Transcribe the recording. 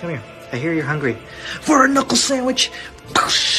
Come here. I hear you're hungry. For a knuckle sandwich.